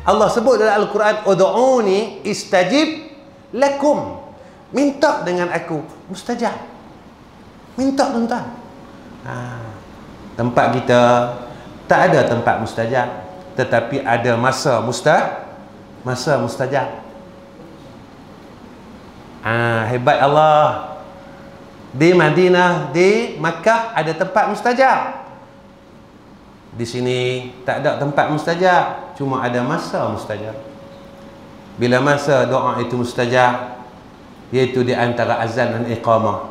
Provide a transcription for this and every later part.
Allah sebut dalam Al-Quran, ud'uni istajib lakum. Minta dengan aku, mustajab. Minta tuan-tuan. Tempat kita tak ada tempat mustajab, tetapi ada masa mustajab. Hebat Allah. Di Madinah, di Makkah ada tempat mustajab. Di sini tak ada tempat mustajab, cuma ada masa mustajab. Bila masa doa itu mustajab, iaitu di antara azan dan iqamah.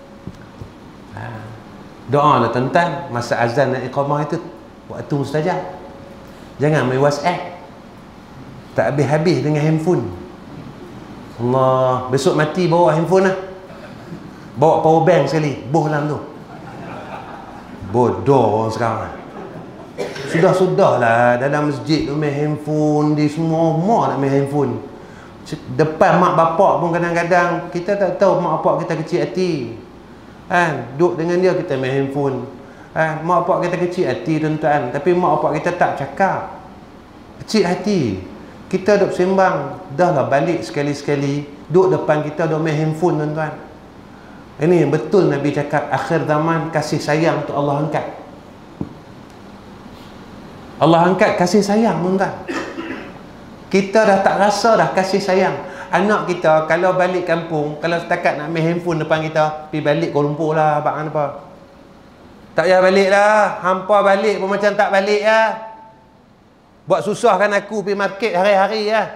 Doa lah tentang masa azan dan iqamah itu, waktu mustajab. Jangan main WhatsApp, tak habis-habis dengan handphone. Allah, besok mati bawa handphone lah, bawa power bank sekali, boh dalam tu. Bodoh orang sekarang. Sudah-sudahlah dalam masjid tu main handphone, di semua nak main handphone. Depan mak bapak pun kadang-kadang kita tak tahu mak bapak kita kecil hati. Duduk dengan dia kita main handphone. Mak bapak kita kecil hati tuan-tuan, tapi mak bapak kita tak cakap. Kecil hati. Kita duduk sembang, dah lah balik sekali-sekali, duduk depan kita duduk main handphone tuan-tuan. Ini yang betul Nabi cakap, akhir zaman kasih sayang tu Allah angkat. Allah angkat kasih sayang tuan-tuan. Kita dah tak rasa dah kasih sayang. Anak kita kalau balik kampung, kalau setakat nak main handphone depan kita, pergi balik Kuala Lumpur lah, abang apa. Tak payah balik lah, hampa balik pun macam tak balik lah. Buat susahkan aku pergi market hari-hari lah.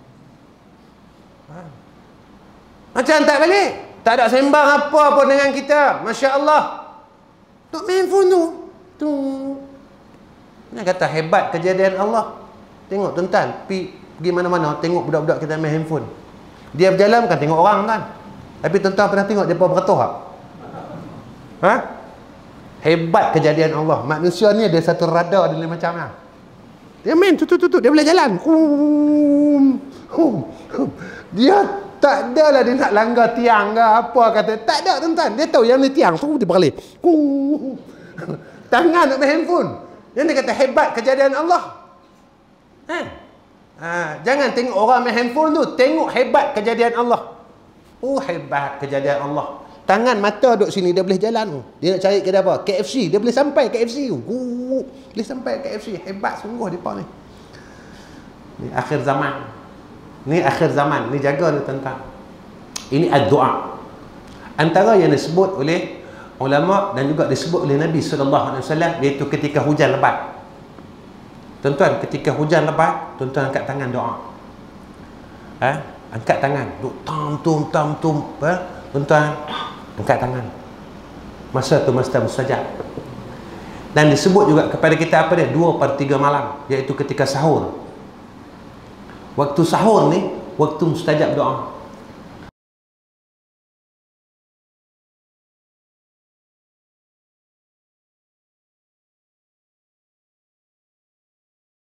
Macam tak balik. Tak ada sembang apa pun dengan kita. Masya Allah. Duk main handphone tu. Ini kata hebat kejadian Allah. Tengok tuan-tuan, pergi mana-mana, tengok budak-budak kita main handphone. Dia berjalan bukan tengok orang kan. Tapi tuan-tuan pernah tengok dia beratur tak? Hebat kejadian Allah. Manusia ni ada satu radar dia macam lah. Dia main tutut, dia boleh jalan. Dia tak adalah dia nak langgar tiang ke apa kata. Tak ada tuan-tuan. Dia tahu yang ni tiang. Dia beralih. Tangan nak main handphone. Yang dia kata hebat kejadian Allah. Jangan tengok orang main handphone tu, tengok hebat kejadian Allah. Hebat kejadian Allah. Tangan mata duduk sini, dia boleh jalan. Dia nak cari kedai apa? KFC, dia boleh sampai KFC. Boleh sampai KFC. Hebat sungguh depa ni. Ni akhir zaman. Ni akhir zaman. Ni jaga ni tuan-tuan. Ini ad-doa. Antara yang disebut oleh ulama dan juga disebut oleh Nabi SAW, iaitu ketika hujan lebat. Tuan-tuan, ketika hujan lebat, tuan-tuan angkat tangan doa. Angkat tangan. Duk tam-tum. Tuan-tuan, angkat tangan. Masa tu masa mustajab. Dan disebut juga kepada kita apa dia? 2/3 malam, iaitu ketika sahur. Waktu sahur ni, waktu mustajab doa.